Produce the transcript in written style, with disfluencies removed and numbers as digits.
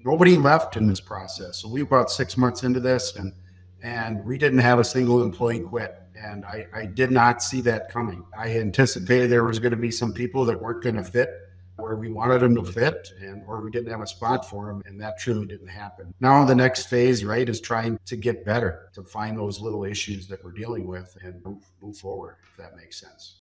Nobody left in this process. So we were about 6 months into this, and we didn't have a single employee quit. And I did not see that coming. I anticipated there was going to be some people that weren't going to fit where we wanted them to fit, and or we didn't have a spot for them, and that truly didn't happen. Now the next phase, right, is trying to get better, to find those little issues that we're dealing with and move forward, if that makes sense.